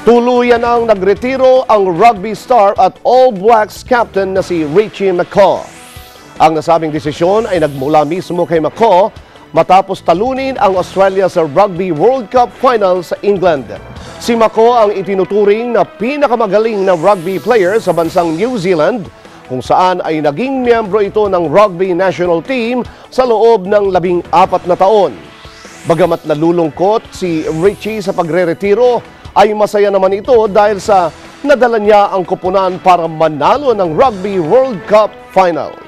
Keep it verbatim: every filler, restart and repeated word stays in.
Tuluyan ang nagretiro ang rugby star at All Blacks captain na si Richie Mccaw. Ang nasabing desisyon ay nagmula mismo kay Mccaw matapos talunin ang Australia sa Rugby World Cup Final sa England. Si Mccaw ang itinuturing na pinakamagaling na rugby player sa bansang New Zealand, kung saan ay naging miyembro ito ng rugby national team sa loob ng labing apat na taon. Bagamat nalulungkot si Richie sa pagre-retiro, ay masaya naman ito dahil sa nadala niya ang koponan para manalo ng Rugby World Cup Final.